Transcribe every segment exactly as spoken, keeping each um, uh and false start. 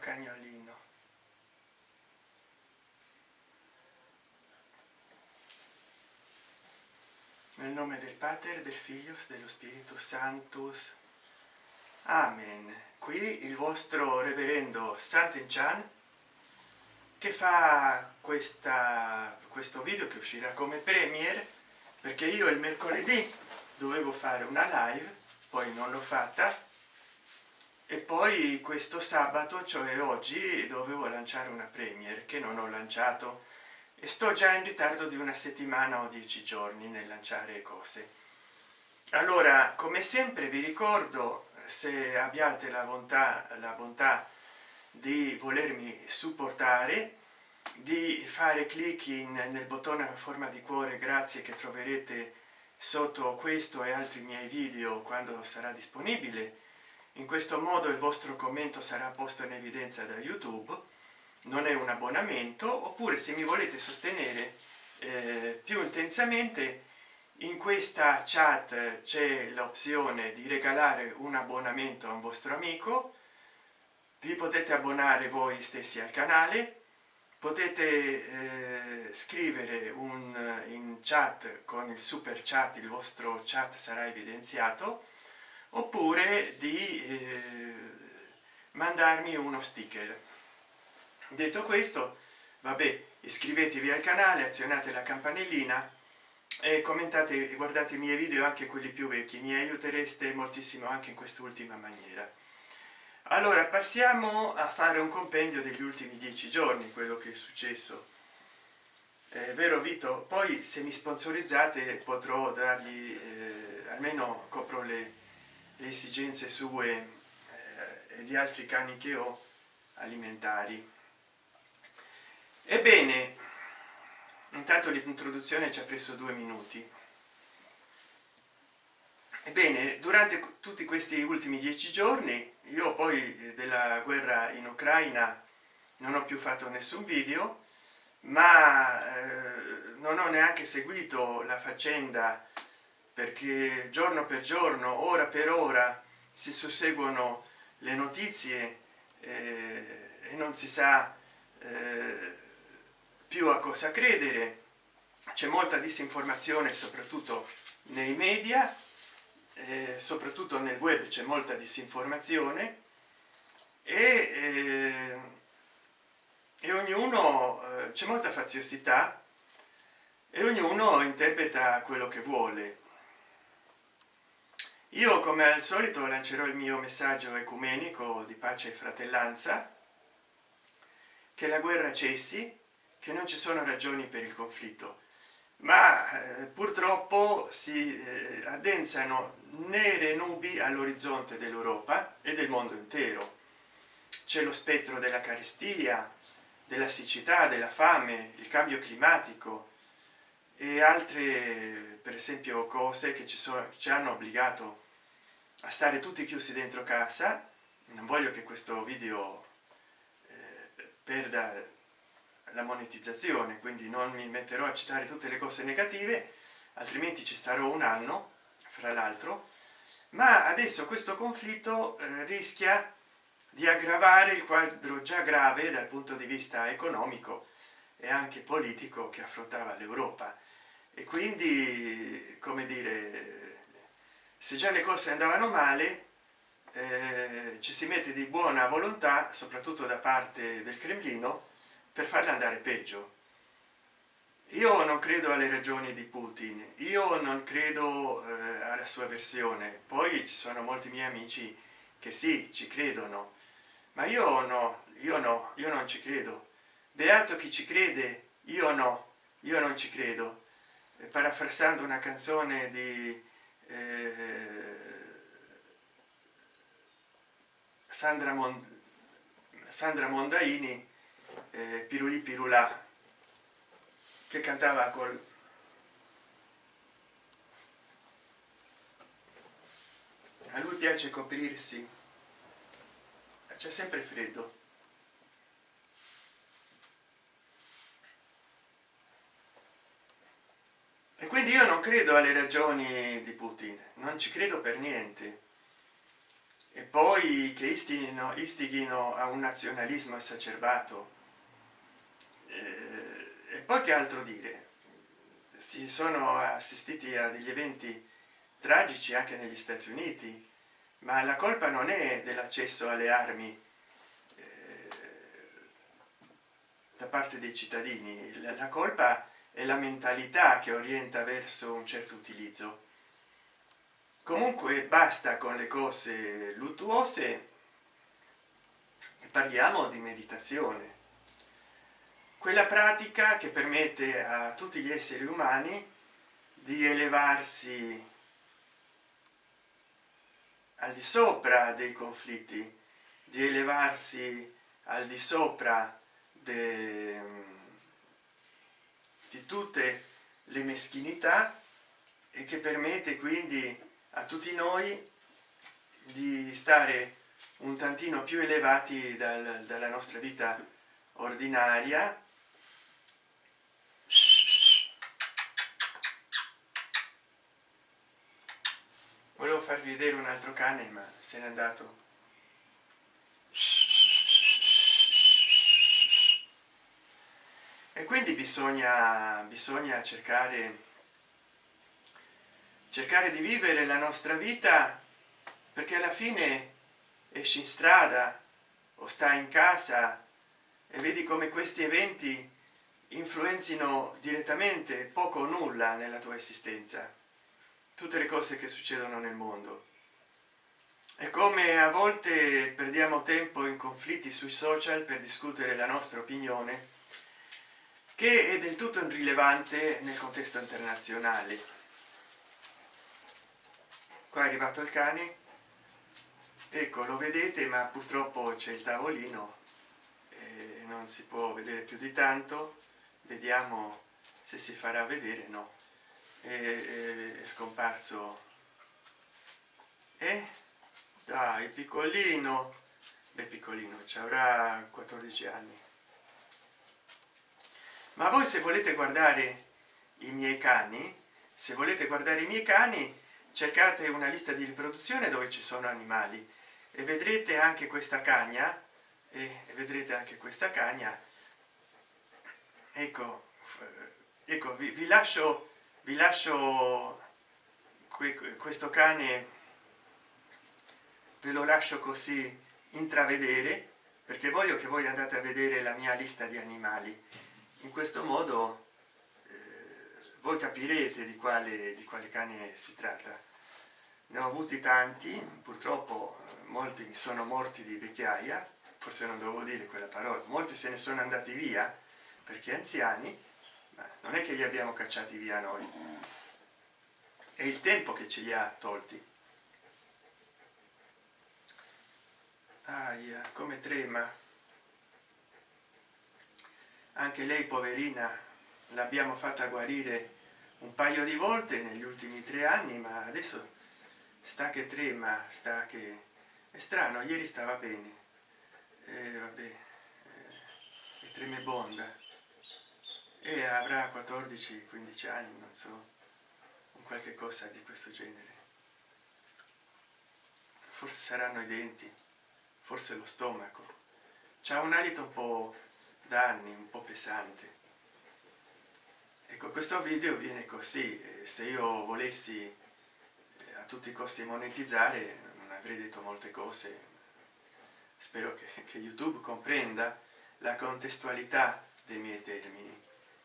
cagnolino. Nel nome del Pater, del Figlio, dello Spirito Sanctus. Amen. Qui il vostro reverendo Sant'Enchan, che fa questa questo video che uscirà come premiere, perché io il mercoledì dovevo fare una live, poi non l'ho fatta, e poi questo sabato, cioè oggi, dovevo lanciare una premiere che non ho lanciato e sto già in ritardo di una settimana o dieci giorni nel lanciare cose. Allora, come sempre vi ricordo, se abbiate la bontà la bontà di volermi supportare, di fare clic in nel bottone a forma di cuore grazie che troverete sotto questo e altri miei video quando sarà disponibile. In questo modo il vostro commento sarà posto in evidenza da YouTube, non è un abbonamento. Oppure, se mi volete sostenere eh, più intensamente, in questa chat c'è l'opzione di regalare un abbonamento a un vostro amico, vi potete abbonare voi stessi al canale, potete eh, scrivere un in chat con il super chat, il vostro chat sarà evidenziato, oppure di eh, mandarmi uno sticker. Detto questo, vabbè, iscrivetevi al canale, azionate la campanellina e commentate e guardate i miei video, anche quelli più vecchi, mi aiutereste moltissimo anche in quest'ultima maniera. Allora, passiamo a fare un compendio degli ultimi dieci giorni, quello che è successo. È vero Vito? Poi se mi sponsorizzate potrò dargli eh, almeno copro le, le esigenze sue eh, e di altri cani che ho alimentari. Ebbene, intanto l'introduzione ci ha preso due minuti. Ebbene, durante tutti questi ultimi dieci giorni, io poi della guerra in Ucraina non ho più fatto nessun video, ma eh, non ho neanche seguito la faccenda, perché giorno per giorno, ora per ora, si susseguono le notizie eh, e non si sa eh, più a cosa credere. C'è molta disinformazione, soprattutto nei media, eh, soprattutto nel web c'è molta disinformazione e, eh, e ognuno eh, c'è molta faziosità e ognuno interpreta quello che vuole. Io, come al solito, lancerò il mio messaggio ecumenico di pace e fratellanza, che la guerra cessi, che non ci sono ragioni per il conflitto, ma eh, purtroppo si eh, addensano nere nubi all'orizzonte dell'Europa e del mondo intero. C'è lo spettro della carestia, della siccità, della fame, il cambio climatico e altre, per esempio, cose che ci, sono, ci hanno obbligato a stare tutti chiusi dentro casa. Non voglio che questo video eh, perda la monetizzazione, quindi non mi metterò a citare tutte le cose negative, altrimenti ci starò un anno, fra l'altro. Ma adesso questo conflitto eh, rischia di aggravare il quadro già grave dal punto di vista economico e anche politico che affrontava l'Europa. E quindi, come dire, se già le cose andavano male, eh, ci si mette di buona volontà, soprattutto da parte del Cremlino, per farle andare peggio. Io non credo alle ragioni di Putin, io non credo eh, alla sua versione. Poi ci sono molti miei amici che sì, ci credono, ma io no, io no, io non ci credo. Beato chi ci crede, io no, io non ci credo. E parafrasando una canzone di eh, Sandra, Mond Sandra Mondaini, eh, Pirulì Pirulà, che cantava col a lui piace coprirsi, c'è sempre freddo. E quindi io non credo alle ragioni di Putin, non ci credo per niente. e poi che istighino, istighino a un nazionalismo esacerbato, eh, e poi che altro dire, si sono assistiti a degli eventi tragici anche negli Stati Uniti, ma la colpa non è dell'accesso alle armi eh, da parte dei cittadini, la, la colpa è la mentalità che orienta verso un certo utilizzo. Comunque basta con le cose luttuose e parliamo di meditazione, quella pratica che permette a tutti gli esseri umani di elevarsi al di sopra dei conflitti, di elevarsi al di sopra de, di tutte le meschinità, e che permette quindi a tutti noi di stare un tantino più elevati dal, dalla nostra vita ordinaria. Volevo farvi vedere un altro cane, ma se n'è andato. E quindi bisogna bisogna cercare cercare di vivere la nostra vita, perché alla fine esci in strada o stai in casa e vedi come questi eventi influenzino direttamente poco o nulla nella tua esistenza, tutte le cose che succedono nel mondo. E come a volte perdiamo tempo in conflitti sui social per discutere la nostra opinione, che è del tutto irrilevante nel contesto internazionale. Qua è arrivato il cane, ecco, lo vedete, ma purtroppo c'è il tavolino e non si può vedere più di tanto. Vediamo se si farà vedere. No, è, è, è scomparso. E dai, piccolino, beh, piccolino, ci avrà quattordici anni. Ma voi, se volete guardare i miei cani, se volete guardare i miei cani, cercate una lista di riproduzione dove ci sono animali e vedrete anche questa cagna, e vedrete anche questa cagna. Ecco, ecco, vi, vi lascio vi lascio questo cane, ve lo lascio così intravedere, perché voglio che voi andate a vedere la mia lista di animali. In questo modo voi capirete di quale di quale cane si tratta. Ne ho avuti tanti, purtroppo molti mi sono morti di vecchiaia, forse non dovevo dire quella parola, molti se ne sono andati via perché anziani, ma non è che li abbiamo cacciati via noi, è il tempo che ce li ha tolti. Aia, come trema anche lei, poverina. L'abbiamo fatta guarire un paio di volte negli ultimi tre anni, ma adesso sta che trema, sta che è strano. Ieri stava bene, e vabbè, eh, è tremebonda e avrà quattordici quindici anni, non so, un qualche cosa di questo genere. Forse saranno i denti, forse lo stomaco. C'ha un alito un po' da anni, un po' pesante. Ecco, questo video viene così. Se io volessi a tutti i costi monetizzare, non avrei detto molte cose. Spero che, che YouTube comprenda la contestualità dei miei termini.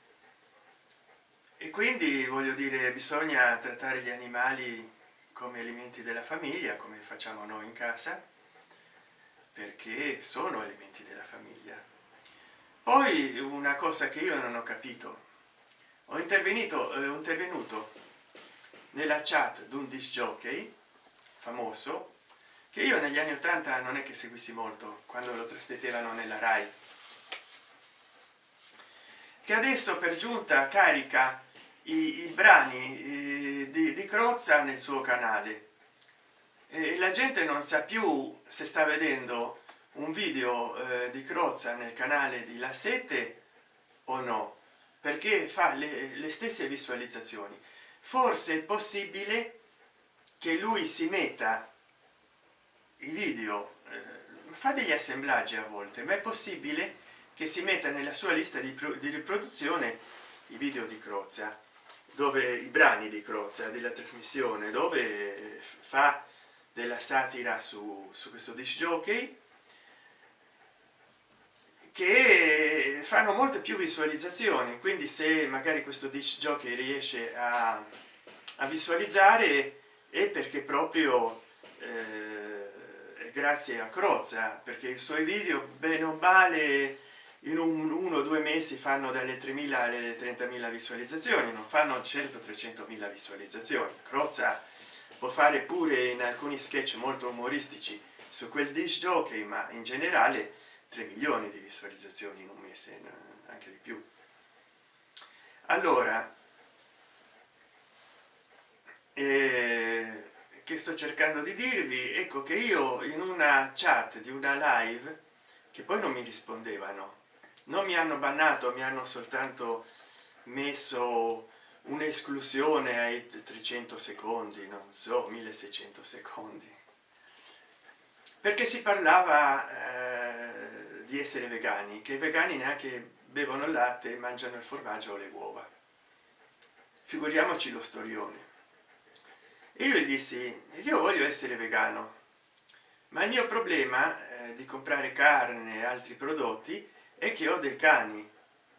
E quindi voglio dire, bisogna trattare gli animali come elementi della famiglia, come facciamo noi in casa, perché sono elementi della famiglia. Poi una cosa che io non ho capito: ho intervenuto eh, ho intervenuto nella chat di un disc jockey famoso che io negli anni ottanta non è che seguissi molto, quando lo trasmettevano nella Rai, che adesso per giunta carica i, i brani eh, di, di Crozza nel suo canale, e la gente non sa più se sta vedendo un video eh, di Crozza nel canale di La Sette o no, perché fa le, le stesse visualizzazioni. Forse è possibile che lui si metta i video, eh, fa degli assemblaggi a volte, ma è possibile che si metta nella sua lista di, di riproduzione i video di Crozza, dove i brani di Crozza della trasmissione, dove fa della satira su, su questo disc jockey, che fanno molte più visualizzazioni. Quindi se magari questo disc jockey riesce a, a visualizzare, è perché proprio eh, è grazie a Crozza, perché i suoi video bene o male in un, uno o due mesi fanno dalle tremila alle trentamila visualizzazioni, non fanno certo trecentomila visualizzazioni. Crozza può fare pure in alcuni sketch molto umoristici su quel disc jockey, ma in generale tre milioni di visualizzazioni in un mese, anche di più. Allora, eh, che sto cercando di dirvi, ecco che io in una chat di una live, che poi non mi rispondevano, non mi hanno bannato, mi hanno soltanto messo un'esclusione ai trecento secondi, non so, milleseicento secondi, perché si parlava eh, di essere vegani, che i vegani neanche bevono il latte, mangiano il formaggio o le uova. Figuriamoci lo storione. E io gli dissi: io voglio essere vegano, ma il mio problema eh, di comprare carne e altri prodotti è che ho dei cani.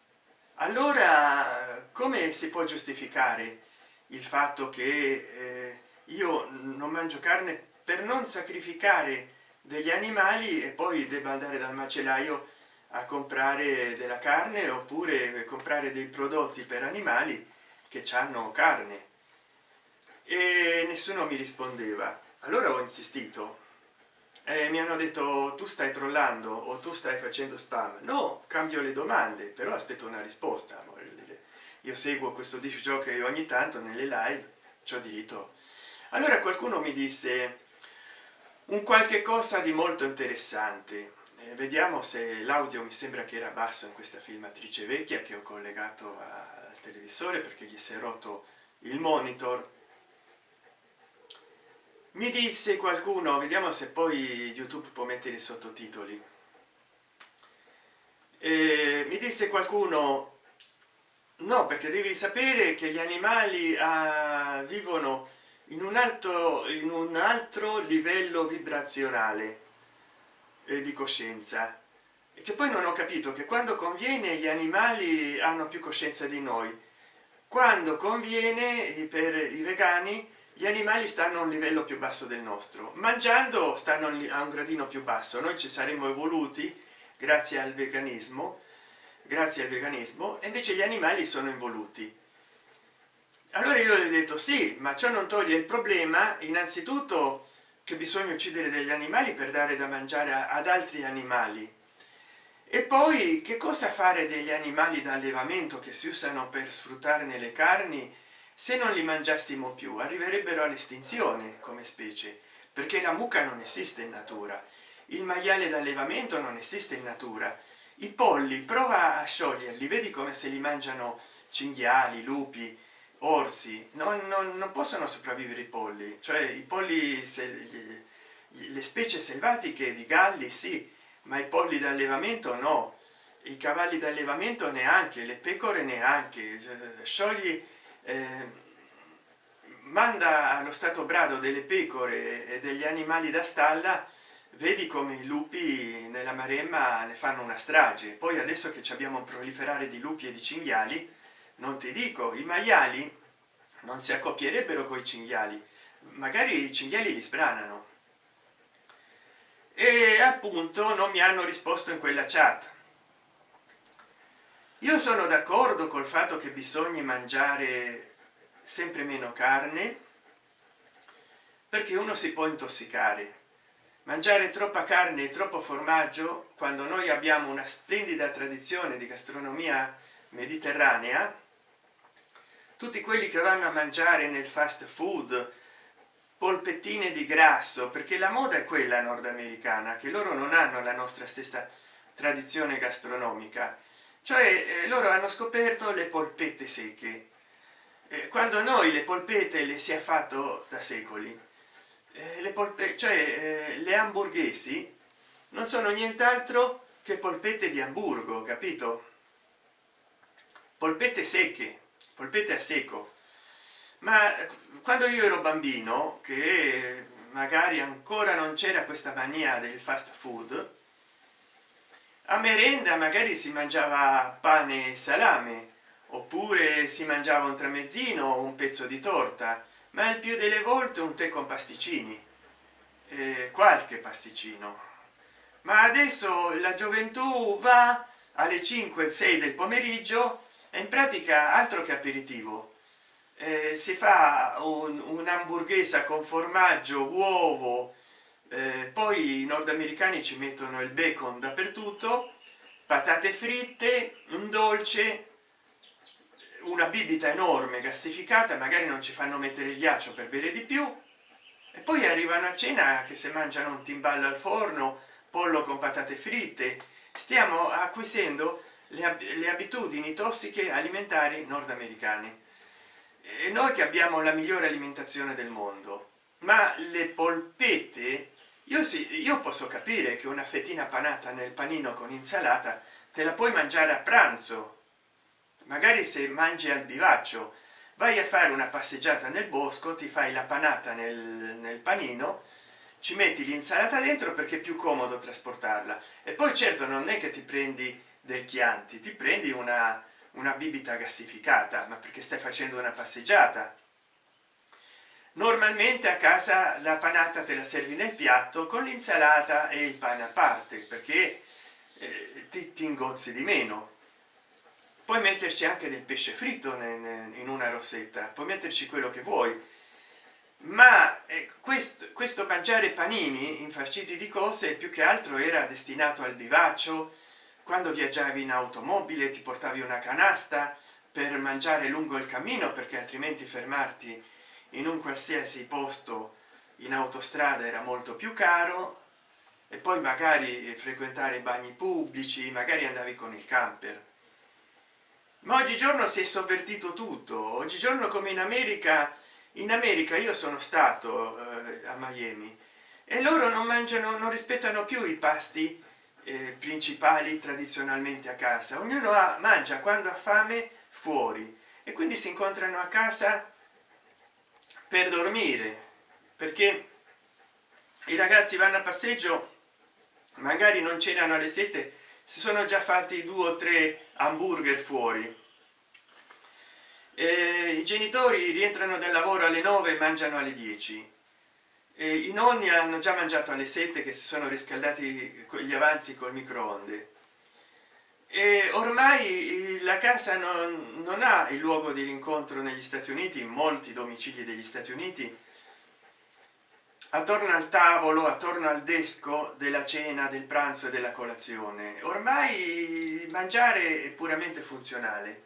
Allora come si può giustificare il fatto che eh, io non mangio carne per non sacrificare degli animali e poi debba andare dal macellaio a comprare della carne, oppure comprare dei prodotti per animali che hanno carne? E nessuno mi rispondeva. Allora ho insistito e mi hanno detto: tu stai trollando o tu stai facendo spam. No, cambio le domande, però aspetto una risposta. Voglio dire, io seguo questo disc jockey ogni tanto nelle live, c'ho diritto. Allora qualcuno mi disse un qualche cosa di molto interessante. Eh, vediamo se l'audio, mi sembra che era basso in questa filmatrice vecchia che ho collegato al televisore perché gli si è rotto il monitor. Mi disse qualcuno, vediamo se poi YouTube può mettere i sottotitoli, e mi disse qualcuno: no, perché devi sapere che gli animali ah, vivono in un alto in un altro livello vibrazionale e di coscienza, e che poi non ho capito che quando conviene gli animali hanno più coscienza di noi, quando conviene per i vegani gli animali stanno a un livello più basso del nostro, mangiando stanno a un gradino più basso. Noi ci saremmo evoluti grazie al veganismo grazie al veganismo e invece gli animali sono involuti. Allora io gli ho detto: sì, ma ciò non toglie il problema innanzitutto che bisogna uccidere degli animali per dare da mangiare ad altri animali, e poi che cosa fare degli animali da allevamento che si usano per sfruttarne le carni? Se non li mangiassimo più arriverebbero all'estinzione come specie, perché la mucca non esiste in natura, il maiale d'allevamento non esiste in natura, i polli prova a scioglierli, vedi come se li mangiano cinghiali, lupi, orsi. Non, non, non possono sopravvivere i polli, cioè i polli, se, gli, le specie selvatiche di galli sì, ma i polli d'allevamento no, i cavalli d'allevamento neanche, le pecore neanche. Sciogli eh, manda allo stato brado delle pecore e degli animali da stalla, vedi come i lupi nella Maremma ne fanno una strage. Poi adesso che abbiamo un proliferare di lupi e di cinghiali, non ti dico, i maiali non si accoppierebbero con i cinghiali, magari i cinghiali li sbranano. E appunto non mi hanno risposto in quella chat. Io sono d'accordo col fatto che bisogna mangiare sempre meno carne, perché uno si può intossicare. Mangiare troppa carne e troppo formaggio, quando noi abbiamo una splendida tradizione di gastronomia mediterranea, tutti quelli che vanno a mangiare nel fast food polpettine di grasso, perché la moda è quella nordamericana, che loro non hanno la nostra stessa tradizione gastronomica, cioè eh, loro hanno scoperto le polpette secche, eh, quando noi le polpette le si è fatto da secoli. eh, le polpette, cioè eh, le hamburghesi non sono nient'altro che polpette di Amburgo, capito? Polpette secche, polpette a secco. Ma quando io ero bambino, che magari ancora non c'era questa mania del fast food, a merenda magari si mangiava pane e salame, oppure si mangiava un tramezzino o un pezzo di torta, ma il più delle volte un tè con pasticcini, eh, qualche pasticcino. Ma adesso la gioventù va alle cinque sei del pomeriggio e in pratica altro che aperitivo, eh, si fa un, un'hamburghesa con formaggio, uovo, eh, poi i nordamericani ci mettono il bacon dappertutto, patate fritte, un dolce, una bibita enorme gassificata, magari non ci fanno mettere il ghiaccio per bere di più, e poi arrivano a cena che se mangiano un timballo al forno, pollo con patate fritte. Stiamo acquisendo le, le abitudini tossiche alimentari nordamericane, e noi che abbiamo la migliore alimentazione del mondo. Ma le polpette, io sì, io posso capire che una fettina panata nel panino con insalata te la puoi mangiare a pranzo, magari se mangi al bivaccio, vai a fare una passeggiata nel bosco, ti fai la panata nel, nel panino, ci metti l'insalata dentro perché è più comodo trasportarla, e poi certo non è che ti prendi del Chianti, ti prendi una, una bibita gassificata, ma perché stai facendo una passeggiata. Normalmente a casa la panata te la servi nel piatto con l'insalata e il pane a parte, perché eh, ti, ti ingozzi di meno. Puoi metterci anche del pesce fritto in una rossetta, puoi metterci quello che vuoi, ma eh, questo, questo mangiare panini infarciti di cose più che altro era destinato al bivaccio. Quando viaggiavi in automobile ti portavi una canasta per mangiare lungo il cammino, perché altrimenti fermarti in un qualsiasi posto in autostrada era molto più caro, e poi magari frequentare i bagni pubblici, magari andavi con il camper. Ma oggigiorno si è sovvertito tutto. Oggigiorno, come in America, in America io sono stato eh, a Miami, e loro non mangiano, non rispettano più i pasti eh, principali tradizionalmente a casa. Ognuno ha, mangia quando ha fame fuori, e quindi si incontrano a casa per dormire, perché i ragazzi vanno a passeggio, magari non cenano alle sette, si sono già fatti due o tre hamburger fuori. E i genitori rientrano dal lavoro alle nove e mangiano alle dieci, e i nonni hanno già mangiato alle sette, che si sono riscaldati gli avanzi col microonde. E ormai la casa non, non ha il luogo dell'incontro negli Stati Uniti, in molti domicili degli Stati Uniti, attorno al tavolo, attorno al desco della cena, del pranzo e della colazione. Ormai mangiare è puramente funzionale,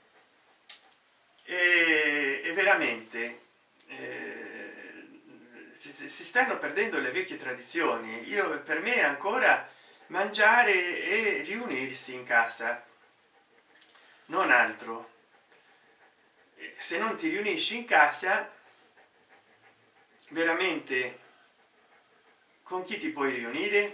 e, e veramente eh, si, si stanno perdendo le vecchie tradizioni. Io, per me, ancora mangiare e riunirsi in casa, non altro. Se non ti riunisci in casa, veramente con chi ti puoi riunire?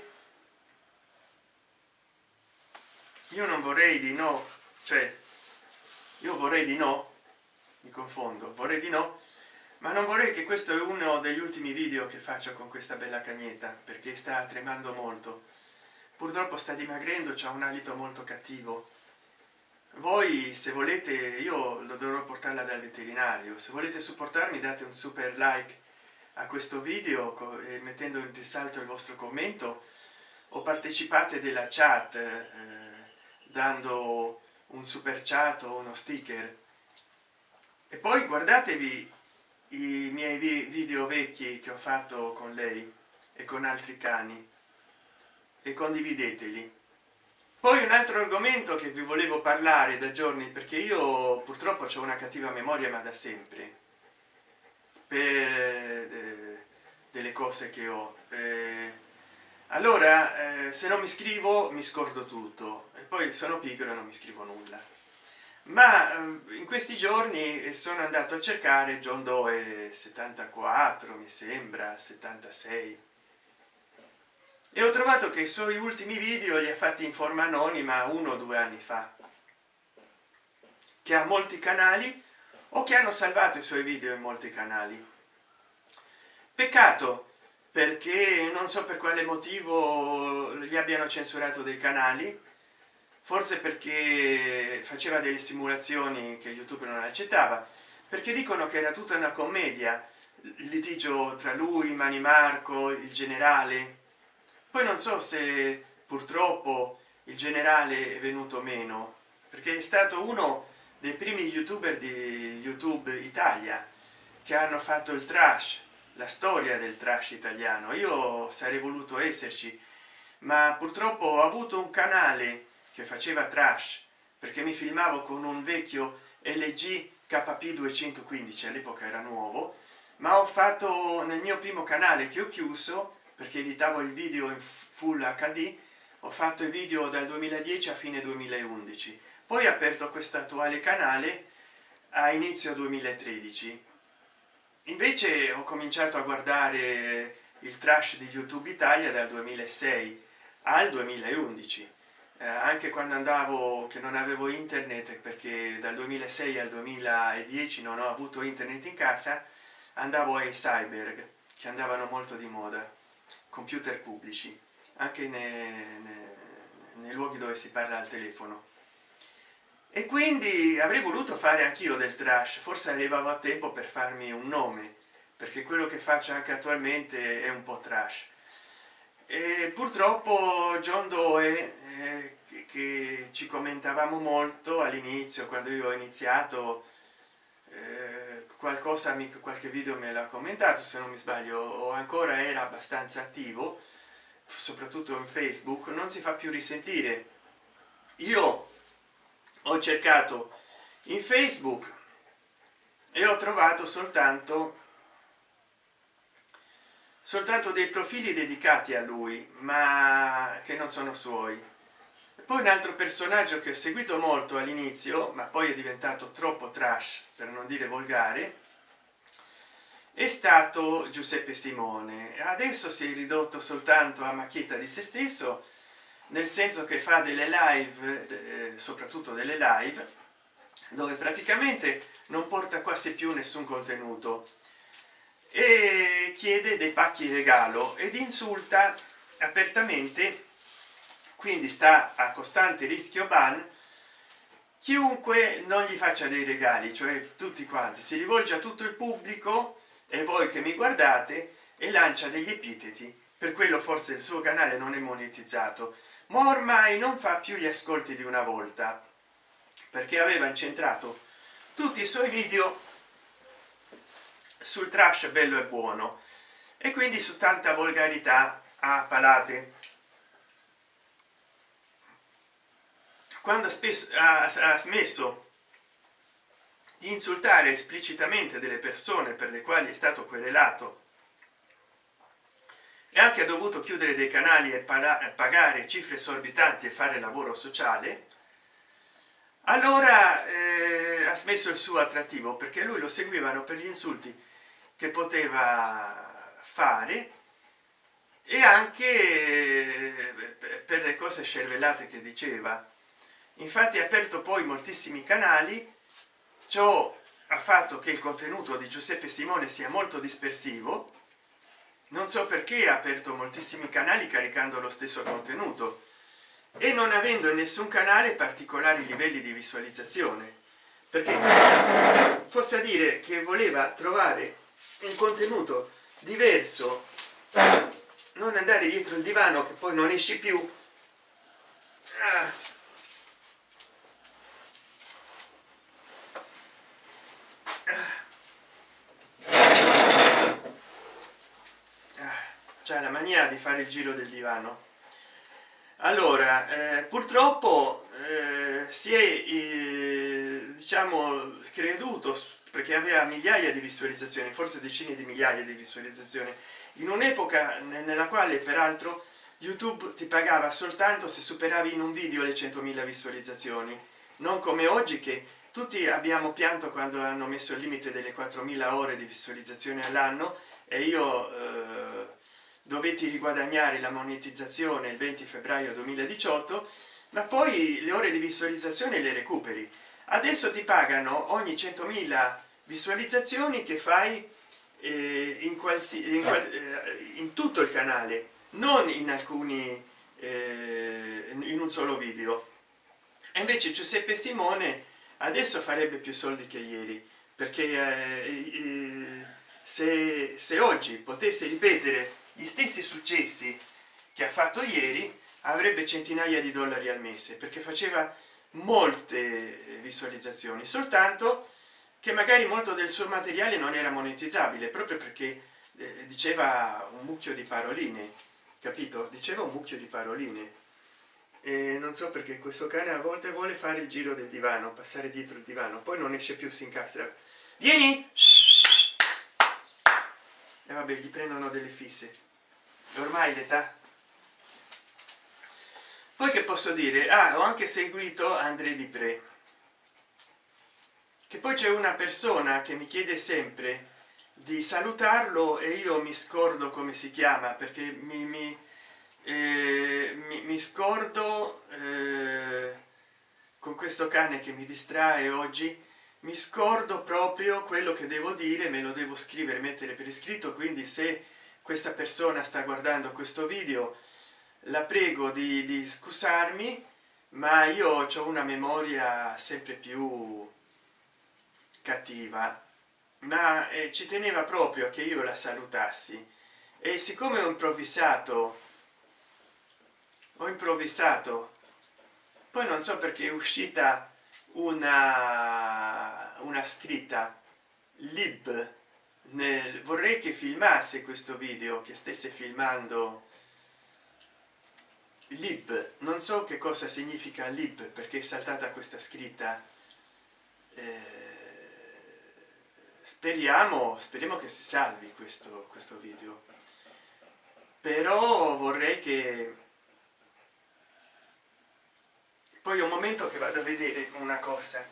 Io non vorrei di no, cioè io vorrei di no, mi confondo, vorrei di no, ma non vorrei che questo è uno degli ultimi video che faccio con questa bella cagnetta, perché sta tremando molto, purtroppo sta dimagrendo, c'ha un alito molto cattivo. Voi, se volete, io lo dovrò portarla dal veterinario. Se volete supportarmi, date un super like a questo video e mettendo in risalto il vostro commento, o partecipate della chat eh, dando un super chat o uno sticker. E poi guardatevi i miei video vecchi che ho fatto con lei e con altri cani, e condivideteli. Poi un altro argomento che vi volevo parlare da giorni, perché io purtroppo ho una cattiva memoria, ma da sempre, per eh, delle cose che ho. Eh, allora, eh, se non mi scrivo mi scordo tutto, e poi sono pigro e non mi scrivo nulla. ma in questi giorni sono andato a cercare John Doe settantaquattro, mi sembra settantasei, e ho trovato che i suoi ultimi video li ha fatti in forma anonima uno o due anni fa, che ha molti canali o che hanno salvato i suoi video in molti canali. Peccato, perché non so per quale motivo gli abbiano censurato dei canali, forse perché faceva delle simulazioni che YouTube non accettava, perché dicono che era tutta una commedia, il litigio tra lui, Mani Marco, il generale. Poi non so se purtroppo il generale è venuto meno, perché è stato uno dei primi youtuber di YouTube Italia che hanno fatto il trash, la storia del trash italiano. Io sarei voluto esserci, ma purtroppo ho avuto un canale che faceva trash, perché mi filmavo con un vecchio L G K P duecentoquindici, all'epoca era nuovo, ma ho fatto nel mio primo canale, che ho chiuso perché editavo il video in full H D, ho fatto i video dal duemiladieci a fine duemilaundici, poi ho aperto questo attuale canale a inizio duemilatredici. Invece ho cominciato a guardare il trash di YouTube Italia dal duemilasei al duemilaundici, eh, anche quando andavo, che non avevo internet, perché dal duemilasei al duemiladieci non ho avuto internet in casa, andavo ai cyber, che andavano molto di moda, computer pubblici, anche nei, nei, nei luoghi dove si parla al telefono. E quindi avrei voluto fare anch'io del trash, forse arrivavo a tempo per farmi un nome, perché quello che faccio anche attualmente è un po' trash. E purtroppo John Doe, eh, che, che ci commentavamo molto all'inizio, quando io ho iniziato, eh, qualcosa, qualche video me l'ha commentato, se non mi sbaglio, o ancora era abbastanza attivo, soprattutto in Facebook, non si fa più risentire. Io ho cercato in Facebook e ho trovato soltanto soltanto dei profili dedicati a lui, ma che non sono suoi. Poi un altro personaggio che ho seguito molto all'inizio, ma poi è diventato troppo trash, per non dire volgare, è stato Giuseppe Simone. Adesso si è ridotto soltanto a macchietta di se stesso, nel senso che fa delle live, eh, soprattutto delle live, dove praticamente non porta quasi più nessun contenuto e chiede dei pacchi regalo ed insulta apertamente, quindi sta a costante rischio ban chiunque non gli faccia dei regali, cioè tutti quanti, si rivolge a tutto il pubblico e voi che mi guardate e lancia degli epiteti. Per quello forse il suo canale non è monetizzato, ma ormai non fa più gli ascolti di una volta, perché aveva incentrato tutti i suoi video sul trash bello e buono e quindi su tanta volgarità a palate. Quando spesso ha, ha smesso di insultare esplicitamente delle persone per le quali è stato querelato e anche ha dovuto chiudere dei canali e pagare cifre esorbitanti e fare lavoro sociale, allora eh, ha smesso il suo attrattivo, perché lui lo seguivano per gli insulti che poteva fare e anche per le cose scervellate che diceva. Infatti ha aperto poi moltissimi canali, ciò ha fatto che il contenuto di Giuseppe Simone sia molto dispersivo. Non so perché ha aperto moltissimi canali caricando lo stesso contenuto e non avendo in nessun canale particolari livelli di visualizzazione, perché fosse a dire che voleva trovare un contenuto diverso, non andare dietro il divano che poi non esci più. Ah. C'è la mania di fare il giro del divano. Allora eh, purtroppo eh, si è eh, diciamo creduto, perché aveva migliaia di visualizzazioni, forse decine di migliaia di visualizzazioni, in un'epoca nella quale peraltro YouTube ti pagava soltanto se superavi in un video le centomila visualizzazioni non come oggi che tutti abbiamo pianto quando hanno messo il limite delle quattromila ore di visualizzazione all'anno, e io eh, dovetti riguadagnare la monetizzazione il venti febbraio duemiladiciotto, ma poi le ore di visualizzazione le recuperi. Adesso ti pagano ogni centomila visualizzazioni che fai eh, in, qualsi, in, qual, eh, in tutto il canale, non in alcuni eh, in un solo video. E invece Giuseppe Simone adesso farebbe più soldi che ieri, perché eh, eh, se, se oggi potesse ripetere gli stessi successi che ha fatto ieri, avrebbe centinaia di dollari al mese, perché faceva molte visualizzazioni, soltanto che magari molto del suo materiale non era monetizzabile, proprio perché eh, diceva un mucchio di paroline, capito? Diceva un mucchio di paroline. E non so perché questo cane a volte vuole fare il giro del divano, passare dietro il divano, poi non esce più, si incastra. Vieni! E vabbè, gli prendono delle fisse, ormai l'età. Poi che posso dire? Ah, ho anche seguito André Dupré, che poi c'è una persona che mi chiede sempre di salutarlo e io mi scordo come si chiama, perché mi, mi, eh, mi, mi scordo eh, con questo cane che mi distrae oggi, mi scordo proprio quello che devo dire, me lo devo scrivere, mettere per iscritto. Quindi se questa persona sta guardando questo video, la prego di, di scusarmi, ma io ho una memoria sempre più cattiva, ma eh, ci teneva proprio che io la salutassi, e siccome ho improvvisato ho improvvisato poi non so perché è uscita una una scritta lib nel, vorrei che filmasse questo video, che stesse filmando lib, non so che cosa significa lib, perché è saltata questa scritta. eh, speriamo speriamo che si salvi questo questo video, però vorrei che poi un momento che vado a vedere una cosa.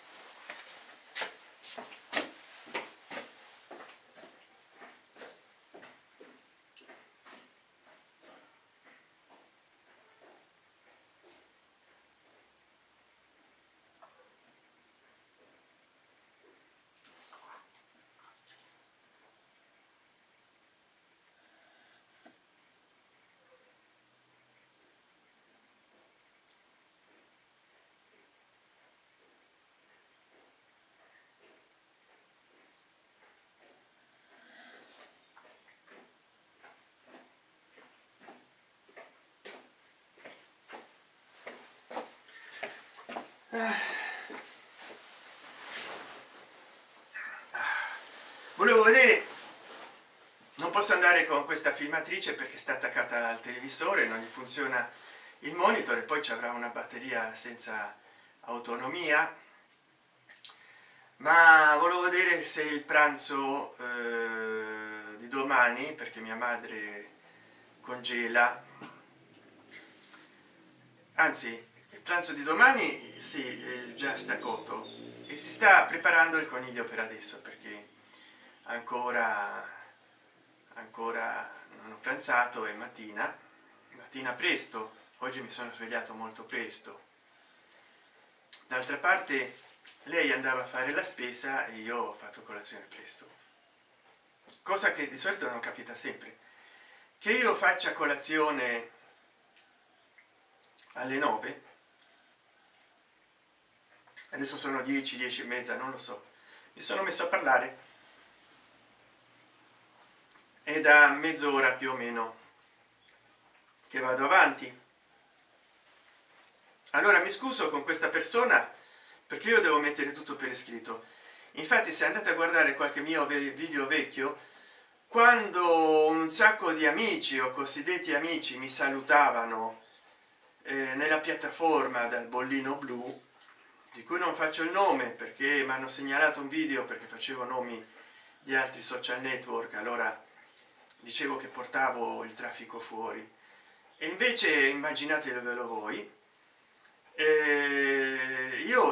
Volevo vedere, non posso andare con questa filmatrice perché sta attaccata al televisore, non gli funziona il monitor, e poi ci avrà una batteria senza autonomia, ma volevo vedere se il pranzo eh, di domani, perché mia madre congela, anzi il pranzo di domani sì, è già sta cotto, e si sta preparando il coniglio per adesso, perché ancora ancora non ho pranzato, è mattina mattina presto, oggi mi sono svegliato molto presto. D'altra parte lei andava a fare la spesa e io ho fatto colazione presto, cosa che di solito non capita sempre, che io faccia colazione alle nove, adesso sono dieci, dieci e mezza, non lo so, mi sono messo a parlare e da mezz'ora più o meno che vado avanti. Allora mi scuso con questa persona perché io devo mettere tutto per iscritto. Infatti se andate a guardare qualche mio video vecchio, quando un sacco di amici o cosiddetti amici mi salutavano eh, nella piattaforma dal bollino blu, di cui non faccio il nome perché mi hanno segnalato un video perché facevo nomi di altri social network, allora dicevo che portavo il traffico fuori, e invece immaginatevelo voi, eh, io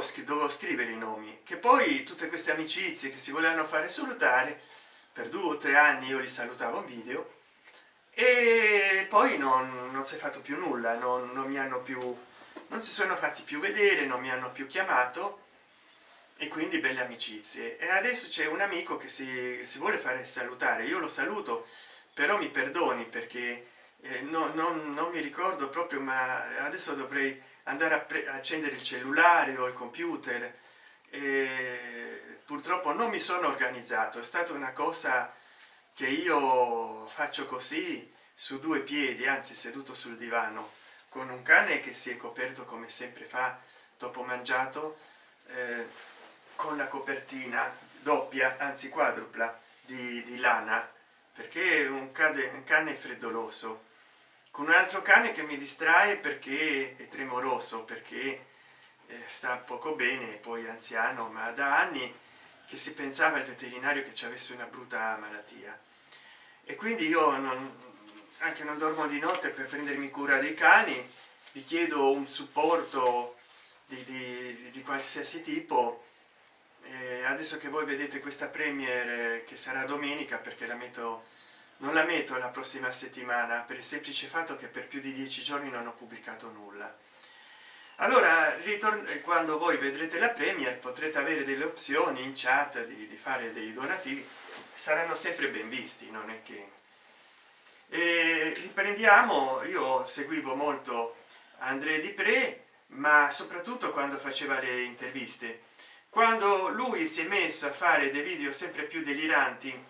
dovevo scrivere i nomi, che poi tutte queste amicizie che si volevano fare salutare per due o tre anni io li salutavo in video e poi non, non si è fatto più nulla, non, non mi hanno più, non si sono fatti più vedere, non mi hanno più chiamato, e quindi belle amicizie. E adesso c'è un amico che si, si vuole fare salutare, io lo saluto, però mi perdoni perché eh, no, non, non mi ricordo proprio, ma adesso dovrei andare a accendere il cellulare o il computer, e purtroppo non mi sono organizzato. È stata una cosa che io faccio così su due piedi, anzi seduto sul divano, con un cane che si è coperto come sempre fa dopo mangiato, eh, con la copertina doppia, anzi quadrupla di, di lana, perché è un cane, un cane freddoloso, con un altro cane che mi distrae perché è tremoroso, perché eh, sta poco bene, poi anziano, ma da anni che si pensava al veterinario che ci avesse una brutta malattia, e quindi io non, anche non dormo di notte per prendermi cura dei cani. Vi chiedo un supporto di, di, di qualsiasi tipo. Eh, adesso che voi vedete questa premiere, che sarà domenica, perché la metto, non la metto la prossima settimana per il semplice fatto che per più di dieci giorni non ho pubblicato nulla. Allora ritorno, quando voi vedrete la premiere potrete avere delle opzioni in chat di, di fare dei donativi, saranno sempre ben visti, non è che e riprendiamo. Io seguivo molto André Dupré, ma soprattutto quando faceva le interviste, quando lui si è messo a fare dei video sempre più deliranti,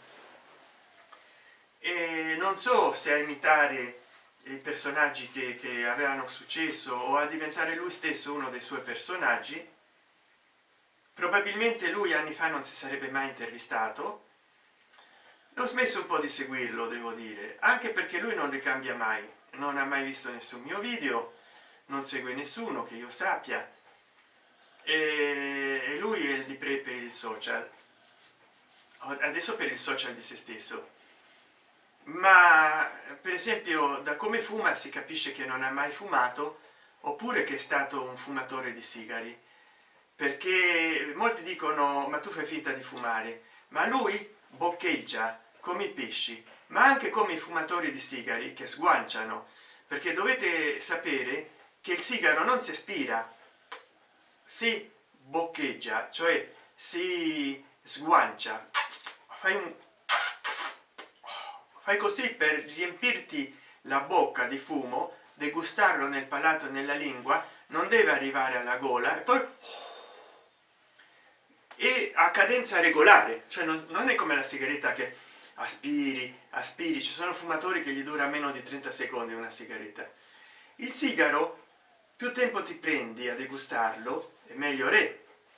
e non so se a imitare i personaggi che, che avevano successo o a diventare lui stesso uno dei suoi personaggi. Probabilmente lui anni fa non si sarebbe mai intervistato. Ho smesso un po' di seguirlo, devo dire, anche perché lui non ricambia mai, non ha mai visto nessun mio video, non segue nessuno che io sappia, e lui è il Dupré per il social, adesso per il social di se stesso. Ma per esempio da come fuma si capisce che non ha mai fumato, oppure che è stato un fumatore di sigari, perché molti dicono ma tu fai finta di fumare, ma lui boccheggia come i pesci, ma anche come i fumatori di sigari che sguanciano, perché dovete sapere che il sigaro non si aspira, si boccheggia, cioè si sguancia. Fai un fai così per riempirti la bocca di fumo, degustarlo nel palato e nella lingua, non deve arrivare alla gola, e poi e a cadenza regolare, cioè non, non è come la sigaretta che aspiri aspiri, ci sono fumatori che gli dura meno di trenta secondi una sigaretta. Il sigaro più tempo ti prendi a degustarlo e meglio è,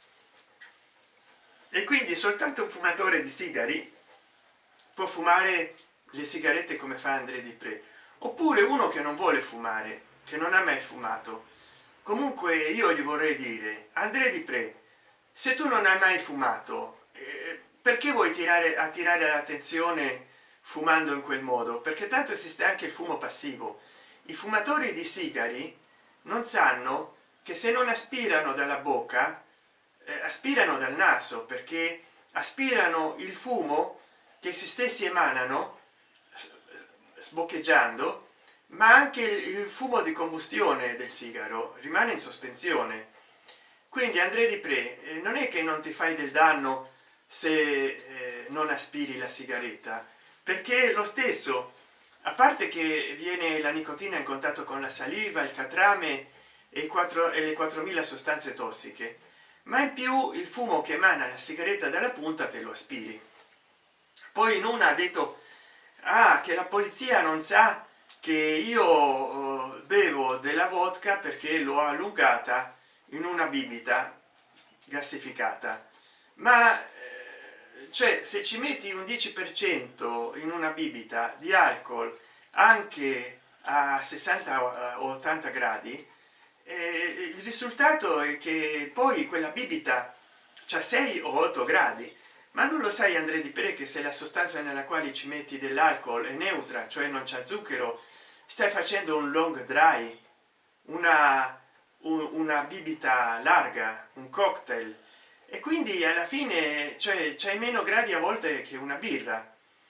e quindi soltanto un fumatore di sigari può fumare le sigarette come fa André Dupré, oppure uno che non vuole fumare, che non ha mai fumato. Comunque io gli vorrei dire: André Dupré, se tu non hai mai fumato, eh, perché vuoi tirare attirare l'attenzione fumando in quel modo? Perché tanto esiste anche il fumo passivo. I fumatori di sigari non sanno che se non aspirano dalla bocca, eh, aspirano dal naso, perché aspirano il fumo che essi stessi emanano sboccheggiando, ma anche il fumo di combustione del sigaro rimane in sospensione. Quindi André Dupré, eh, non è che non ti fai del danno se eh, non aspiri la sigaretta, perché lo stesso, a parte che viene la nicotina in contatto con la saliva, il catrame e, i quattro, e le quattromila sostanze tossiche, ma in più il fumo che emana la sigaretta dalla punta te lo aspiri. Poi in una ha detto ah, che la polizia non sa che io bevo della vodka perché l'ho allungata in una bibita gassificata. Ma cioè, se ci metti un dieci per cento in una bibita di alcol anche a sessanta o ottanta gradi, eh, il risultato è che poi quella bibita c'ha sei o otto gradi. Ma non lo sai André Dupré che se la sostanza nella quale ci metti dell'alcol è neutra, cioè non c'è zucchero, stai facendo un long dry, una una bibita larga, un cocktail, e quindi alla fine cioè c'hai meno gradi a volte che una birra.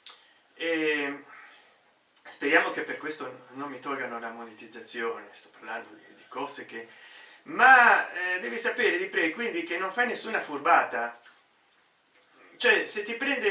E speriamo che per questo non mi tolgano la monetizzazione. Sto parlando di, di cose che, ma eh, devi sapere di pre quindi che non fai nessuna furbata. Cioè, se ti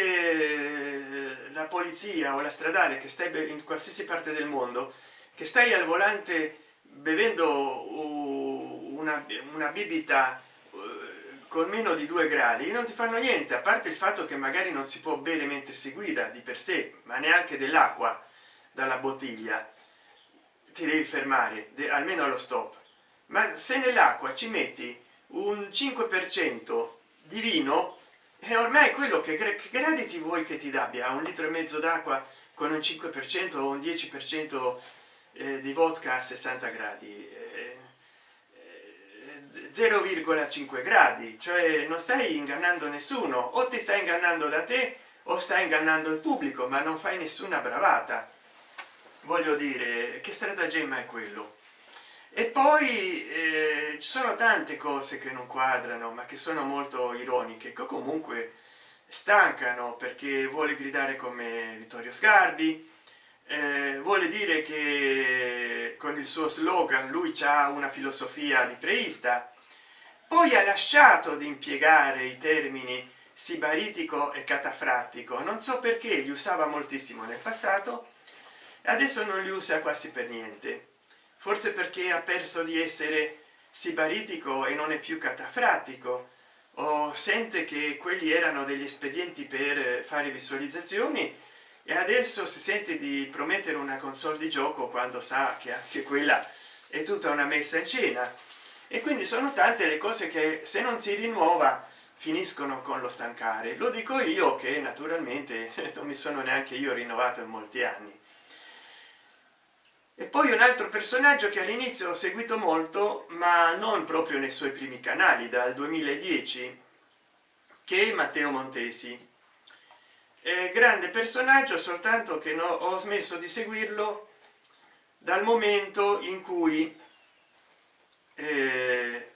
prende la polizia o la stradale, che stai in qualsiasi parte del mondo, che stai al volante bevendo una, una bibita con meno di due gradi, non ti fanno niente, a parte il fatto che magari non si può bere mentre si guida di per sé, ma neanche dell'acqua dalla bottiglia ti devi fermare, almeno allo stop. Ma se nell'acqua ci metti un cinque per cento di vino, e ormai quello che, che gradi ti vuoi che ti dabbia un litro e mezzo d'acqua con un cinque per cento o un dieci per cento eh, di vodka a sessanta gradi, eh, eh, zero virgola cinque gradi, cioè non stai ingannando nessuno, o ti stai ingannando da te o stai ingannando il pubblico, ma non fai nessuna bravata. Voglio dire, che stratagemma è quello? E poi eh, ci sono tante cose che non quadrano, ma che sono molto ironiche, che comunque stancano, perché vuole gridare come Vittorio Sgarbi, eh, vuole dire che con il suo slogan lui ha una filosofia di preista, poi ha lasciato di impiegare i termini sibaritico e catafrattico, non so perché li usava moltissimo nel passato, adesso non li usa quasi per niente. Forse perché ha perso di essere sibaritico e non è più catafrattico, o sente che quelli erano degli espedienti per fare visualizzazioni e adesso si sente di promettere una console di gioco quando sa che anche quella è tutta una messa in scena. E quindi sono tante le cose che, se non si rinnuova, finiscono con lo stancare. Lo dico io che naturalmente non mi sono neanche io rinnovato in molti anni. E poi un altro personaggio che all'inizio ho seguito molto, ma non proprio nei suoi primi canali, dal duemiladieci, che è Matteo Montesi. È grande personaggio, soltanto che no, ho smesso di seguirlo dal momento in cui eh,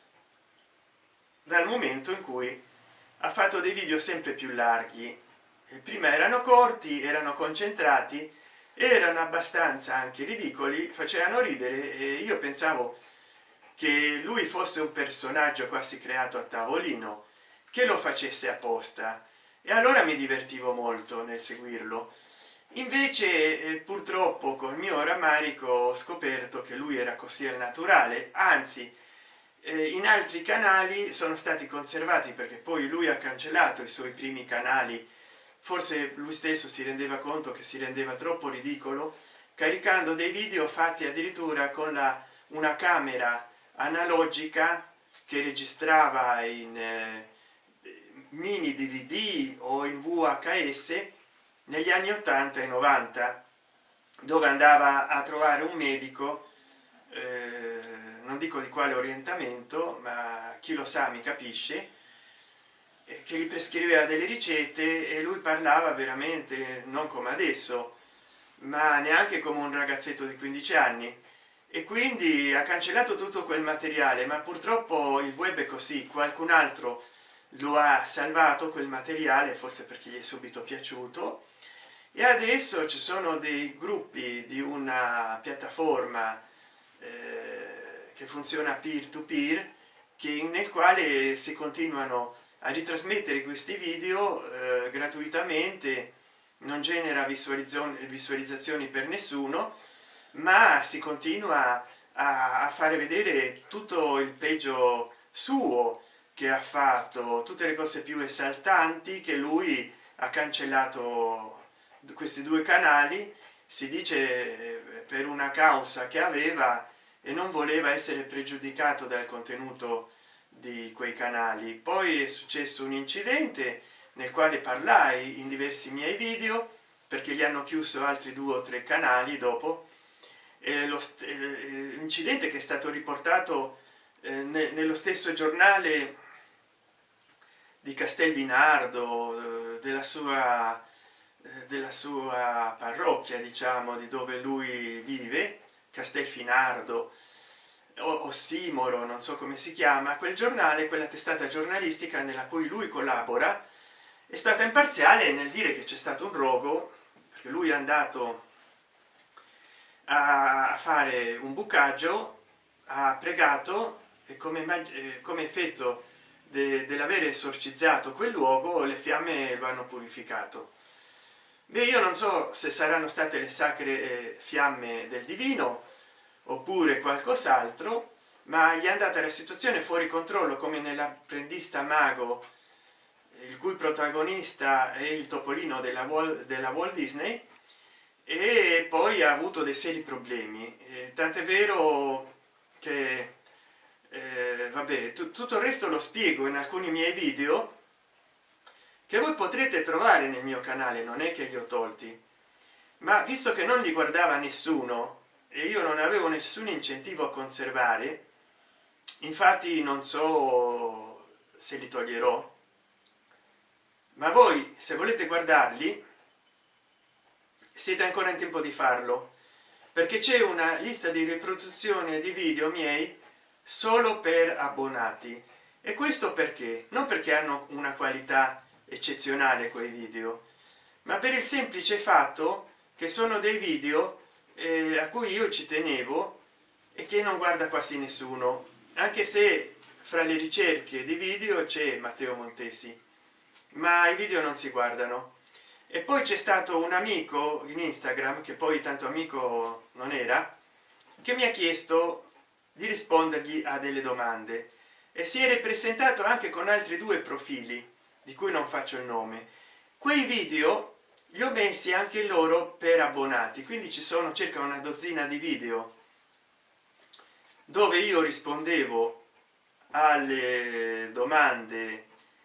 dal momento in cui ha fatto dei video sempre più larghi. Prima erano corti, erano concentrati, erano abbastanza anche ridicoli, facevano ridere, e io pensavo che lui fosse un personaggio quasi creato a tavolino, che lo facesse apposta, e allora mi divertivo molto nel seguirlo. Invece eh, purtroppo col mio rammarico ho scoperto che lui era così al naturale, anzi eh, in altri canali sono stati conservati, perché poi lui ha cancellato i suoi primi canali. Forse lui stesso si rendeva conto che si rendeva troppo ridicolo, caricando dei video fatti addirittura con la, una camera analogica che registrava in eh, mini D V D o in V H S negli anni ottanta e novanta, dove andava a trovare un medico, eh, non dico di quale orientamento, ma chi lo sa mi capisce, che gli prescriveva delle ricette, e lui parlava veramente non come adesso, ma neanche come un ragazzetto di quindici anni, e quindi ha cancellato tutto quel materiale. Ma purtroppo il web è così, qualcun altro lo ha salvato quel materiale, forse perché gli è subito piaciuto, e adesso ci sono dei gruppi di una piattaforma eh, che funziona peer to peer, che nel quale si continuano a ritrasmettere questi video eh, gratuitamente, non genera visualizzazioni visualizzazioni per nessuno, ma si continua a, a fare vedere tutto il peggio suo che ha fatto, tutte le cose più esaltanti, che lui ha cancellato questi due canali, si dice per una causa che aveva, e non voleva essere pregiudicato dal contenuto di quei canali. Poi è successo un incidente nel quale parlai in diversi miei video, perché gli hanno chiuso altri due o tre canali dopo, e lo eh, incidente che è stato riportato eh, ne, nello stesso giornale di Castelvinardo, eh, della sua eh, della sua parrocchia, diciamo, di dove lui vive, Castelfinardo. Ossimoro, non so come si chiama quel giornale, quella testata giornalistica nella cui lui collabora, è stata imparziale nel dire che c'è stato un rogo, perché lui è andato a fare un bucaggio, ha pregato e come, eh, come effetto de, dell'avere esorcizzato quel luogo le fiamme lo hanno purificato. Beh, io non so se saranno state le sacre eh, fiamme del divino oppure qualcos'altro, ma gli è andata la situazione fuori controllo, come nell'apprendista mago, il cui protagonista è il topolino della Walt, della Walt Disney, e poi ha avuto dei seri problemi, eh, tant'è vero che eh, vabbè, tutto il resto lo spiego in alcuni miei video che voi potrete trovare nel mio canale, non è che li ho tolti, ma visto che non li guardava nessuno e io non avevo nessun incentivo a conservare, infatti non so se li toglierò, ma voi se volete guardarli siete ancora in tempo di farlo, perché c'è una lista di riproduzione di video miei solo per abbonati. E questo perché? Non perché hanno una qualità eccezionale quei video, ma per il semplice fatto che sono dei video eh, a cui io ci tenevo e che non guarda quasi nessuno, anche se fra le ricerche di video c'è Matteo Montesi, ma i video non si guardano. E poi c'è stato un amico in Instagram, che poi tanto amico non era, che mi ha chiesto di rispondergli a delle domande e si è presentato anche con altri due profili di cui non faccio il nome. Quei video li ho messi anche loro per abbonati, quindi ci sono circa una dozzina di video dove io rispondevo alle domande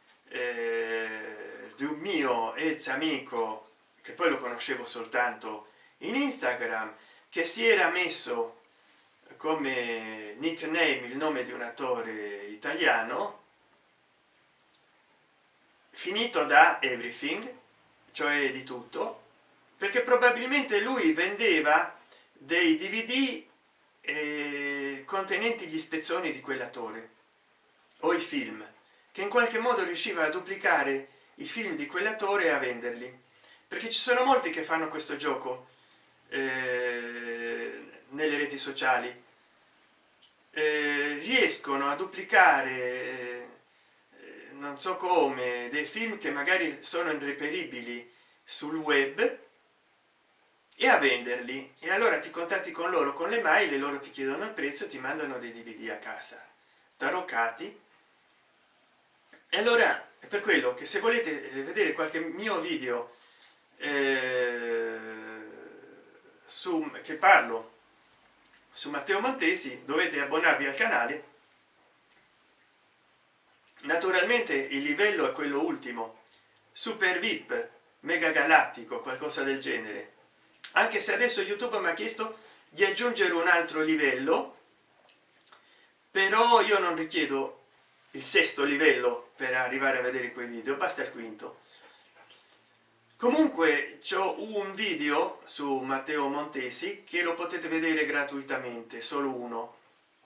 eh, di un mio ex amico, che poi lo conoscevo soltanto in Instagram, che si era messo come nickname il nome di un attore italiano finito da Everything, cioè di tutto, perché probabilmente lui vendeva dei D V D eh, contenenti gli spezzoni di quell'attore o i film, che in qualche modo riusciva a duplicare i film di quell'attore e a venderli, perché ci sono molti che fanno questo gioco eh, nelle reti sociali, eh, riescono a duplicare eh, non so come dei film che magari sono irreperibili sul web e a venderli, e allora ti contatti con loro con le mail e loro ti chiedono il prezzo e ti mandano dei D V D a casa taroccati. E allora è per quello che se volete vedere qualche mio video eh, su che parlo su Matteo Montesi, dovete abbonarvi al canale. Naturalmente il livello è quello ultimo, super vip, mega galattico, qualcosa del genere, anche se adesso YouTube mi ha chiesto di aggiungere un altro livello, però io non richiedo il sesto livello per arrivare a vedere quei video, basta il quinto. Comunque c'ho un video su Matteo Montesi che lo potete vedere gratuitamente, solo uno,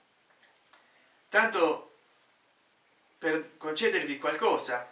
tanto per concedervi qualcosa.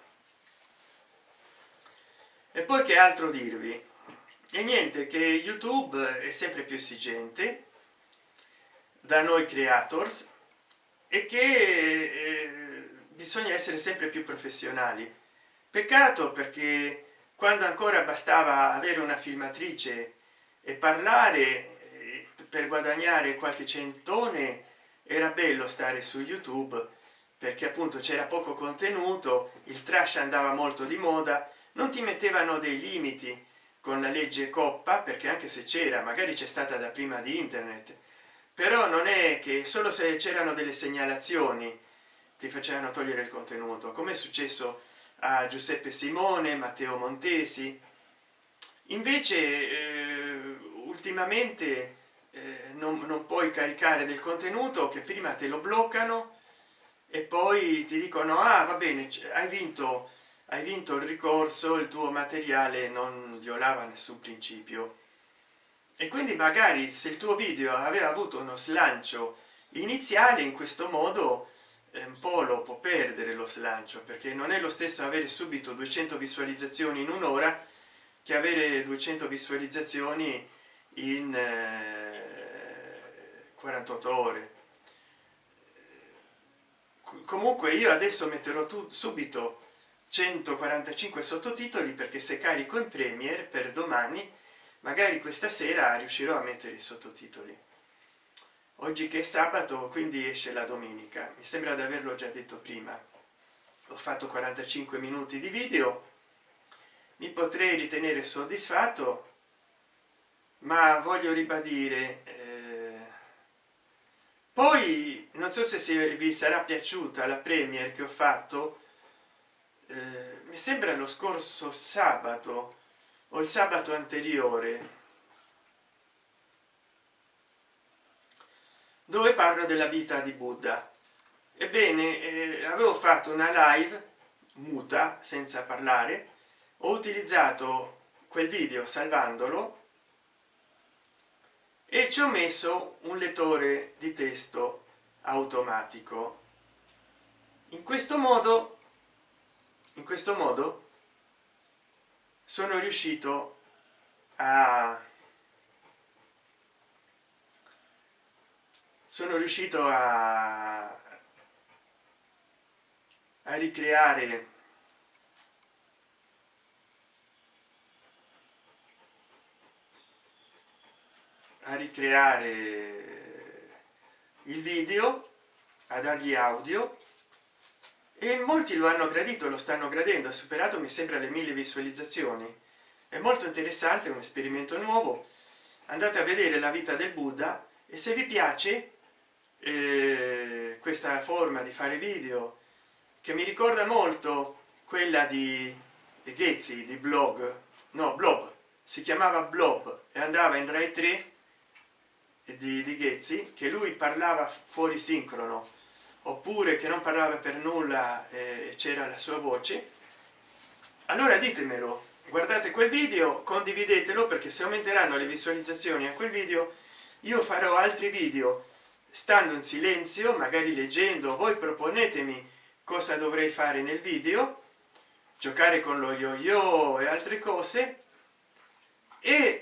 E poi che altro dirvi? E niente, che YouTube è sempre più esigente da noi creators e che eh, bisogna essere sempre più professionali. Peccato, perché quando ancora bastava avere una filmatrice e parlare eh, per guadagnare qualche centone, era bello stare su YouTube, perché appunto c'era poco contenuto, il trash andava molto di moda, non ti mettevano dei limiti con la legge Coppa, perché anche se c'era, magari c'è stata da prima di internet, però non è che solo se c'erano delle segnalazioni ti facevano togliere il contenuto, come è successo a Giuseppe Simone, Matteo Montesi. Invece eh, ultimamente eh, non, non puoi caricare del contenuto, che prima te lo bloccano e poi ti dicono: ah, va bene, hai vinto hai vinto il ricorso, il tuo materiale non violava nessun principio. E quindi magari se il tuo video aveva avuto uno slancio iniziale. In questo modo eh, un po' lo può perdere lo slancio, perché non è lo stesso avere subito duecento visualizzazioni in un'ora che avere duecento visualizzazioni in eh, quarantotto ore. Comunque io adesso metterò tu subito centoquarantacinque sottotitoli, perché se carico in Premiere per domani, magari questa sera riuscirò a mettere i sottotitoli. Oggi che è sabato, quindi esce la domenica, mi sembra di averlo già detto prima. Ho fatto quarantacinque minuti di video, mi potrei ritenere soddisfatto, ma voglio ribadire eh, poi non so se vi sarà piaciuta la Premiere che ho fatto, eh, mi sembra lo scorso sabato o il sabato anteriore, dove parlo della vita di Buddha. Ebbene, eh, avevo fatto una live muta senza parlare, ho utilizzato quel video salvandolo e ci ho messo un lettore di testo automatico. In questo modo in questo modo sono riuscito a sono riuscito a, a ricreare a ricreare il video, a dargli audio, e molti lo hanno gradito, lo stanno gradendo. Ha superato, mi sembra, le mille visualizzazioni. È molto interessante, è un esperimento nuovo. Andate a vedere la vita del Buddha e se vi piace eh, questa forma di fare video, che mi ricorda molto quella di Ghezzi, di blog, no, Blob, si chiamava Blob e andava in Rai tre di, di Ghezzi, che lui parlava fuori sincrono, oppure che non parlava per nulla e c'era la sua voce. Allora ditemelo, guardate quel video, condividetelo, perché se aumenteranno le visualizzazioni a quel video io farò altri video stando in silenzio, magari leggendo. Voi proponetemi cosa dovrei fare nel video, giocare con lo yo-yo e altre cose, e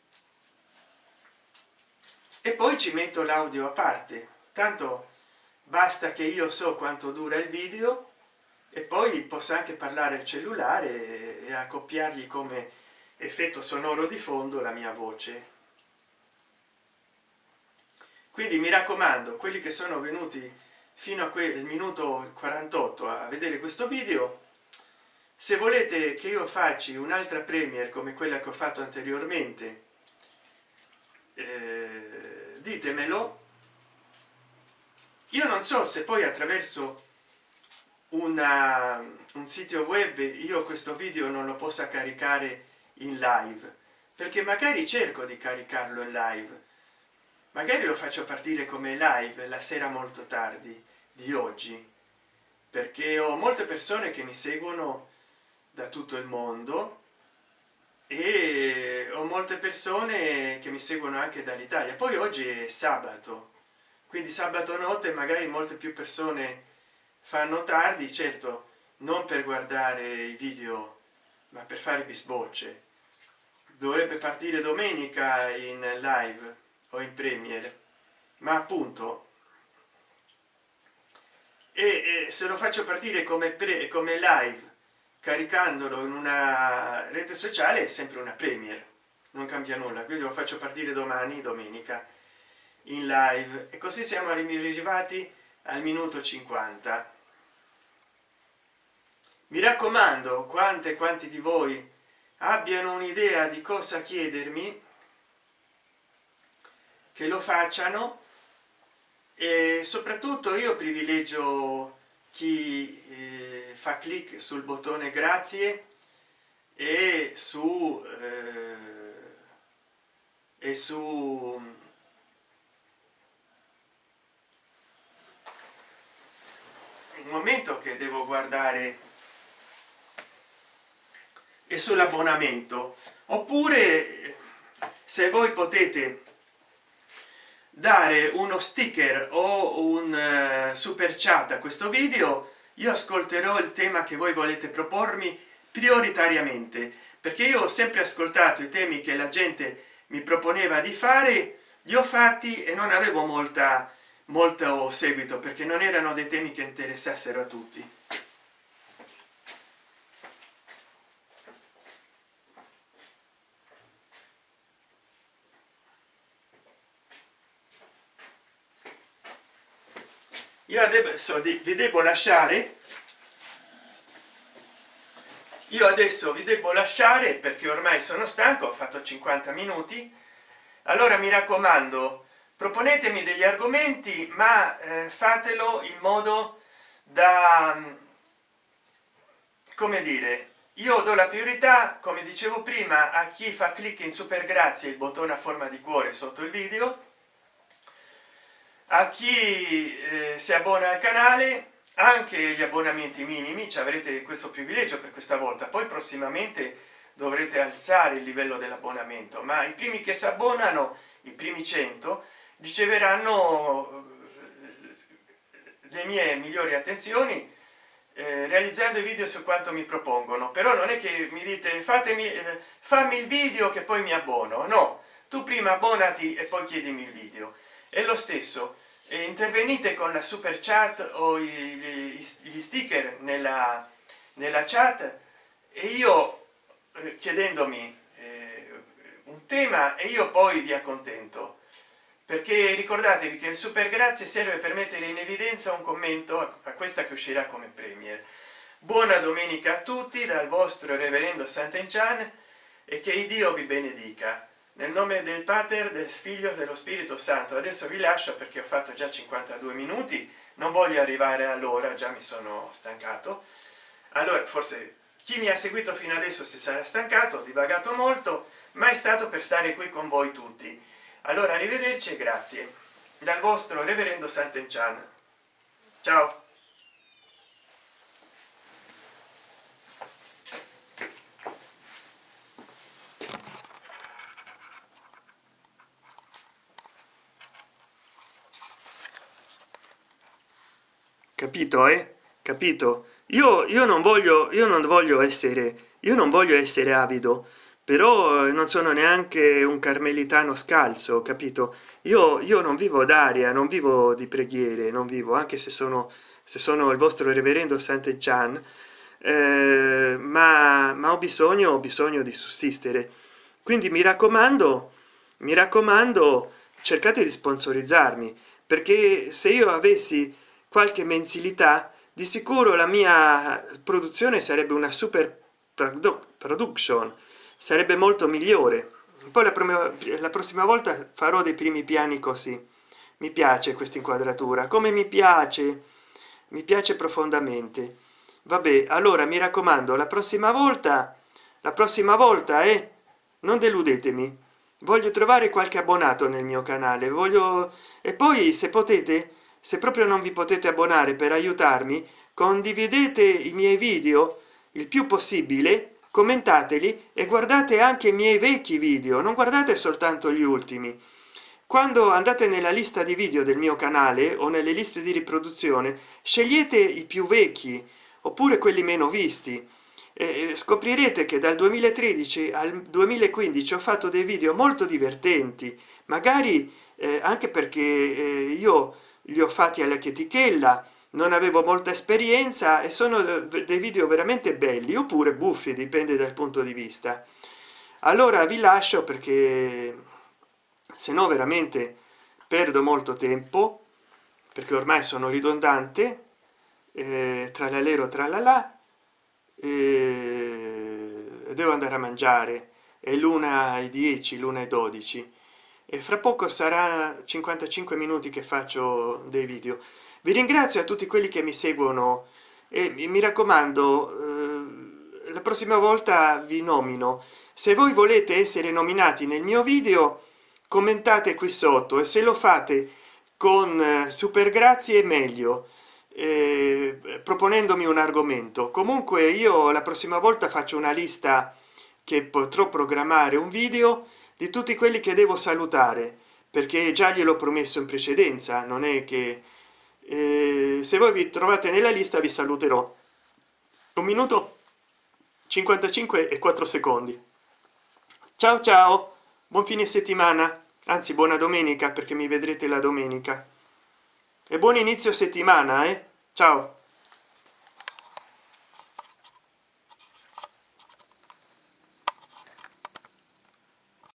e poi ci metto l'audio a parte, tanto basta che io so quanto dura il video e poi posso anche parlare al cellulare e, e accoppiargli come effetto sonoro di fondo la mia voce. Quindi mi raccomando, quelli che sono venuti fino a quel minuto quarantotto a vedere questo video, se volete che io faccia un'altra Premiere come quella che ho fatto anteriormente, eh, ditemelo. Io non so se poi attraverso una, un sito web io questo video non lo possa caricare in live, perché magari cerco di caricarlo in live, magari lo faccio partire come live la sera molto tardi di oggi, perché ho molte persone che mi seguono da tutto il mondo e ho molte persone che mi seguono anche dall'Italia. Poi oggi è sabato, quindi sabato notte magari molte più persone fanno tardi, certo non per guardare i video ma per fare bisbocce. Dovrebbe partire domenica in live o in Premiere, ma appunto e, e se lo faccio partire come pre come live caricandolo in una rete sociale è sempre una Premiere, non cambia nulla. Quindi lo faccio partire domani, domenica, in live, e così siamo arrivati al minuto cinquanta. Mi raccomando, quante quanti di voi abbiano un'idea di cosa chiedermi, che lo facciano, e soprattutto io privilegio chi eh, fa clic sul bottone grazie e su eh, e su un momento che devo guardare, e sull'abbonamento. Oppure se voi potete dare uno sticker o un uh, super chat a questo video, io ascolterò il tema che voi volete propormi prioritariamente, perché io ho sempre ascoltato i temi che la gente mi proponeva di fare, li ho fatti e non avevo molta molto seguito, perché non erano dei temi che interessassero a tutti. Io adesso vi devo lasciare io adesso vi devo lasciare perché ormai sono stanco, ho fatto cinquanta minuti. Allora mi raccomando, proponetemi degli argomenti, ma eh, fatelo in modo da, come dire, io do la priorità, come dicevo prima, a chi fa clic in super grazie, il bottone a forma di cuore sotto il video, a chi eh, si abbona al canale. Anche gli abbonamenti minimi, ci avrete questo privilegio per questa volta, poi prossimamente dovrete alzare il livello dell'abbonamento, ma i primi che si abbonano, i primi cento, riceveranno le mie migliori attenzioni eh, realizzando i video su quanto mi propongono. Però non è che mi dite fatemi eh, fammi il video che poi mi abbono, no, tu prima abbonati e poi chiedimi il video. È lo stesso, eh, intervenite con la super chat o gli, gli sticker nella nella chat e io eh, chiedendomi eh, un tema, e io poi vi accontento, perché ricordatevi che il super grazie serve per mettere in evidenza un commento a, a questa che uscirà come premier. Buona domenica a tutti dal vostro reverendo Sant'Enchan, e che Dio vi benedica nel nome del Pater, del Figlio e dello Spirito Santo. Adesso vi lascio perché ho fatto già cinquantadue minuti, non voglio arrivare all'ora, già mi sono stancato. Allora forse chi mi ha seguito fino adesso si sarà stancato, ho divagato molto, ma è stato per stare qui con voi tutti. Allora arrivederci e grazie dal vostro reverendo Sant'Enchan. Ciao. Capito, eh? Capito? Io, io non voglio, io non voglio essere, io non voglio essere avido, però non sono neanche un carmelitano scalzo, capito? Io, io non vivo d'aria, non vivo di preghiere, non vivo, anche se sono, se sono il vostro reverendo Sant'Enchan, eh, ma, ma ho bisogno, ho bisogno di sussistere. Quindi mi raccomando, mi raccomando, cercate di sponsorizzarmi, perché se io avessi qualche mensilità, di sicuro la mia produzione sarebbe una super production, sarebbe molto migliore. Poi la, prima, la prossima volta farò dei primi piani così. Mi piace questa inquadratura, come mi piace, mi piace profondamente. Vabbè, allora mi raccomando, la prossima volta, la prossima volta è, eh, non deludetemi, voglio trovare qualche abbonato nel mio canale, voglio, e poi se potete, se proprio non vi potete abbonare, per aiutarmi, condividete i miei video il più possibile, commentateli e guardate anche i miei vecchi video, non guardate soltanto gli ultimi. Quando andate nella lista di video del mio canale o nelle liste di riproduzione, scegliete i più vecchi oppure quelli meno visti. E scoprirete che dal duemilatredici al duemilaquindici ho fatto dei video molto divertenti, magari eh, anche perché eh, io li ho fatti alla chetichella, non avevo molta esperienza, e sono dei video veramente belli oppure buffi, dipende dal punto di vista. Allora vi lascio perché se no veramente perdo molto tempo, perché ormai sono ridondante, eh, tralalero tralala, eh, devo andare a mangiare, è l'una e dieci, l'una e dodici, e fra poco sarà cinquantacinque minuti che faccio dei video. Vi ringrazio a tutti quelli che mi seguono e mi raccomando, eh, la prossima volta vi nomino. Se voi volete essere nominati nel mio video, commentate qui sotto, e se lo fate con super grazie è meglio, eh, proponendomi un argomento. Comunque io la prossima volta faccio una lista che potrò programmare un video di tutti quelli che devo salutare, perché già gliel'ho promesso in precedenza. Non è che eh, se voi vi trovate nella lista vi saluterò. Un minuto cinquantacinque e quattro secondi. Ciao ciao, buon fine settimana, anzi buona domenica, perché mi vedrete la domenica, e buon inizio settimana, eh? Ciao.